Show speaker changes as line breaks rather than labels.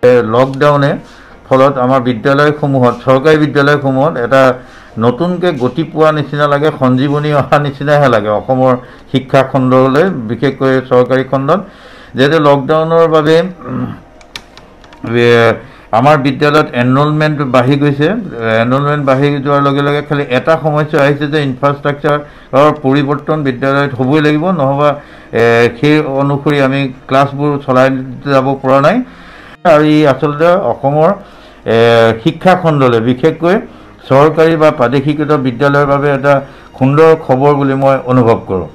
লকডাউনে ফলত আমাৰ বিদ্যালয়সমূহত চৰকাৰী বিদ্যালয়সমূহত এটা নতুনকৈ গতি পোৱা নিচিনা লাগে, সঞ্জীৱনী অহা নিচিনাহে লাগে অসমৰ শিক্ষা খণ্ডলৈ, বিশেষকৈ চৰকাৰী খণ্ডত। যিহেতু লকডাউনৰ বাবে আমাৰ বিদ্যালয়ত এনৰলমেণ্ট বাঢ়ি গৈছে। এনৰলমেণ্ট বাঢ়ি যোৱাৰ লগে লগে খালি এটা সমস্যা আহিছে যে ইনফ্ৰাষ্ট্ৰাকচাৰৰ পৰিৱৰ্তন বিদ্যালয়ত হ'বই লাগিব, নহ'বা সেই অনুসৰি আমি ক্লাছবোৰ চলাই যাব পৰা নাই। আৰু ই আচলতে অসমৰ শিক্ষা খণ্ডলৈ, বিশেষকৈ চৰকাৰী বা প্ৰাদেশিকৃত বিদ্যালয়ৰ বাবে এটা সুন্দৰ খবৰ বুলি মই অনুভৱ কৰোঁ।